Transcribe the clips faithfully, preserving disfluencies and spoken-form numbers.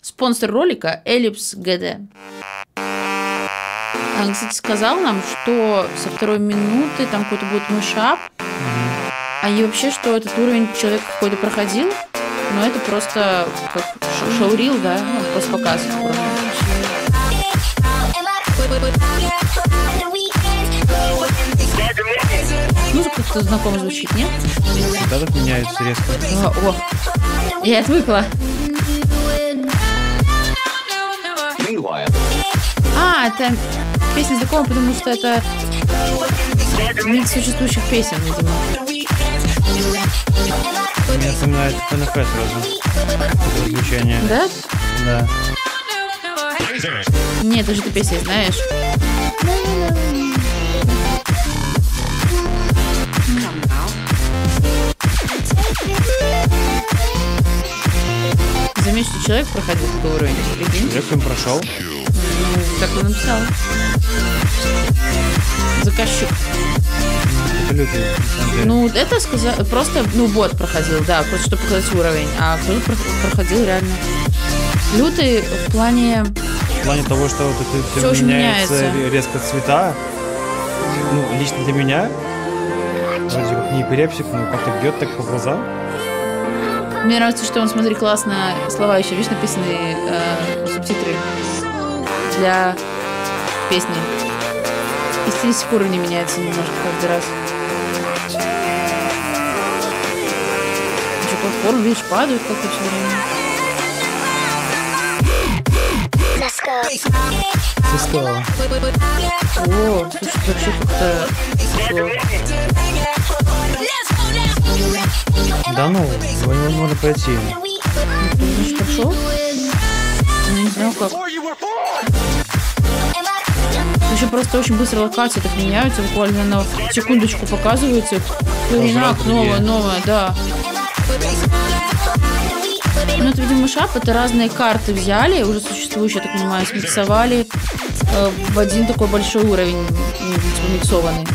Спонсор ролика Ellipse джи ди. Он, кстати, сказал нам, что со второй минуты там какой-то будет мышап. А и вообще, что этот уровень человек какой-то проходил, но это просто как шоурил, да? Ну, просто показ. Музыка как-то знакомо звучит, нет? Да, так меняется резко. О, о. Я отвыкла. А, это песня знакома, потому что это микс существующих песен, видимо. Меня вспоминает эф эн эф сразу. Это звучание. Да? Да. Нет, даже ты песню знаешь. Заметь, что человек проходил такой уровень. Человек им прошел. Ну, так он написал. Заказчик. Это лютый, на самом деле. Ну, это сказа... просто, ну, бот проходил, да, просто чтобы показать уровень. А кто-то проходил реально. Лютый в плане... В плане того, что вот это Всё очень меняется меняется. резко цвета. Ну, лично для меня, вроде как не эпилепсик, но как-то бьет так по глазам. Мне нравится, что он, смотри, классно слова еще, видишь, написаны э, субтитры для песни. И стилистика уровня меняется немножко каждый раз. Что, платформы, видишь, падают как-то все время. Сестава. О, слушай, вообще как-то... Да ну, его невозможно пройти. Ты значит, пошел? Ну, не знаю как. Еще просто очень быстро локации так меняются, буквально на секундочку показываются. Кларинак, новая, новая, да. Ну, это, видимо, шап, это разные карты взяли, уже существующие, я так понимаю, смиксовали э, в один такой большой уровень, типа, миксованный.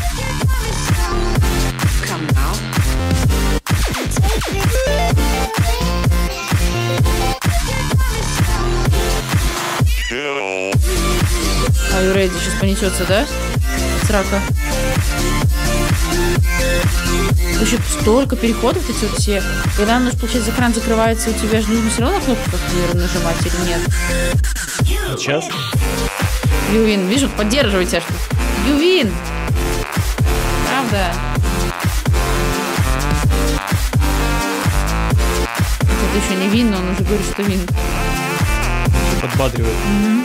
Are you ready? Сейчас понесется, да? Срака. Вообще столько переходов эти вот все. Когда, ну, получается, экран закрывается, у тебя же нужно все равно на кнопку как-то, наверное, нажимать или нет? Сейчас? Ювин, вижу, поддерживай тебя. Ювин! Правда? Это еще не Вин, но он уже говорит, что Вин. Подбадривает. Mm-hmm.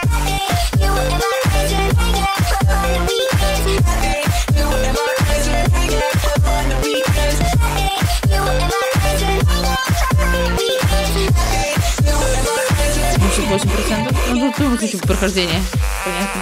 восемь процентов. Ну, тут выключим прохождение. Понятно.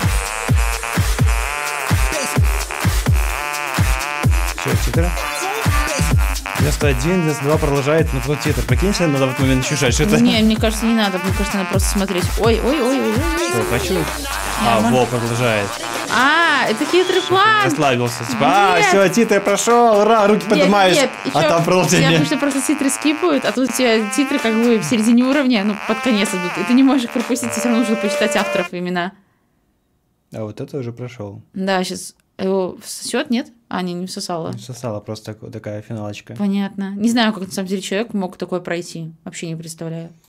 Что, титры? девяносто один, девяносто два продолжает, но потом титр. Прикиньте, надо в этот момент ощущать, что это... Не, мне кажется, не надо. Мне кажется, надо просто смотреть. Ой, ой, ой, ой, ой. Что, хочу? А, во, продолжает. А, это хитрый план. Расслабился. Типа, а, все, титр прошел, ура, руки поднимаешь. Нет, а там продолжение. Потому что просто титры скипают, а тут у тебя титры как бы в середине уровня, ну, под конец идут. И ты не можешь их пропустить, все равно нужно почитать авторов имена. А вот это уже прошел. Да, сейчас его всосет, нет? А, не, не всосала. Не всосала, просто такая финалочка. Понятно. Не знаю, как на самом деле человек мог такое пройти. Вообще не представляю.